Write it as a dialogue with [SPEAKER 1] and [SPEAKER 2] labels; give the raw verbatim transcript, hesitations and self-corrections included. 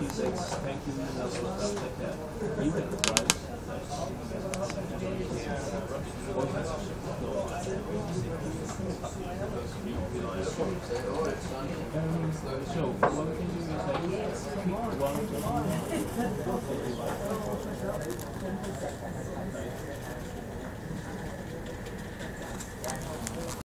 [SPEAKER 1] six, thank you, and also stuff like that. You can apply it. Um, so, what we can do is like pick one